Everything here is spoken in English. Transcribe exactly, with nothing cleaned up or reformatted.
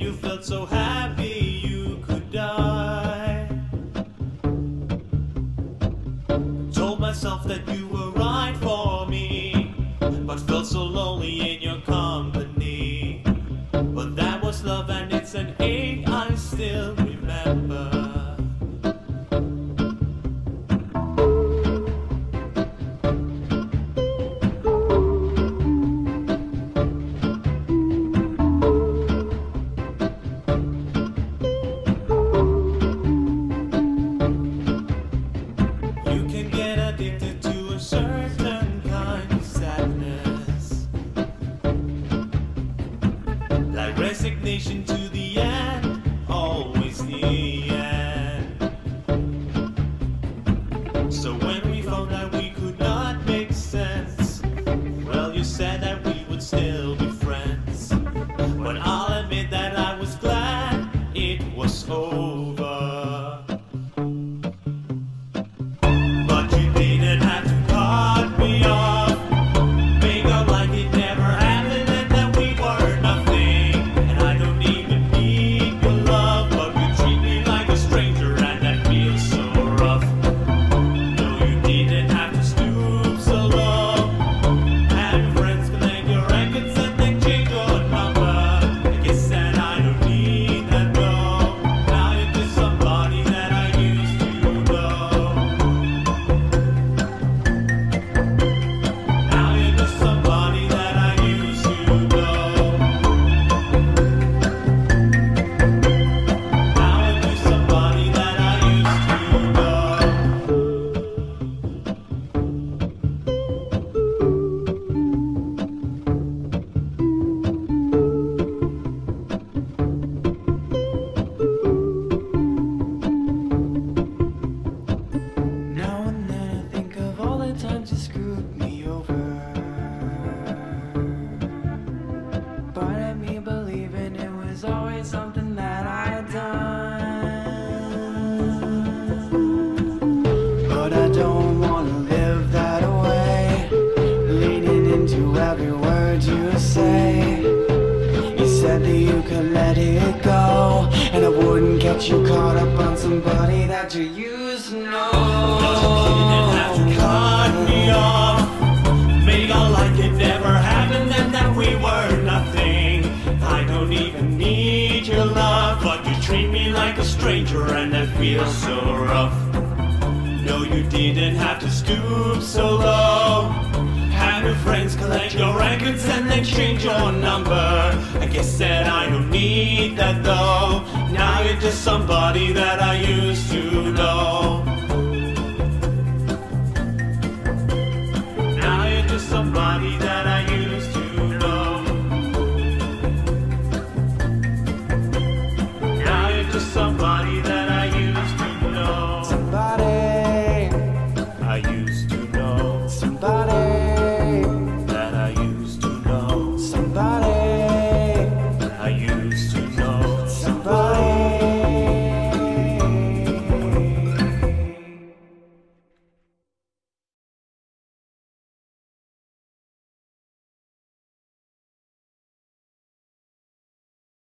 you felt so happy you could die. Told myself that you were right for me, but felt so lonely in your company. But that was love and it's an ache I still remember. Certain kind of sadness, like resignation to the end, always the end. So when we found that we could not make sense, well, you said that we would still be friends. But I'll admit that I was glad it was over. But you didn't have to cut me off, make out like it never happened and that we were nothing. And I don't even need your love, but you treat me like a stranger and that feels so rough. No, you didn't have to stoop so low, have friends collect your records and then change your number. I guess that I don't need that though. Now you're just somebody that I used to know. Somebody that I used to know. Now I'm just somebody that I used to know. Now and then I think of all the times you screwed me over. Part of me believing it was always something that I'd done. But I don't want to live that way, leaning into every word you say. You said that you could let it go, and I wouldn't get you caught up on somebody that you used to know. But you didn't have to cut me off, make out like it never happened and that we were nothing. I don't even need your love, but you treat me like a stranger and that feels so rough. No, you didn't have to stoop so low, have your friends collect your records and then change your number. I guess that I don't need that though. Now you're just somebody that I used to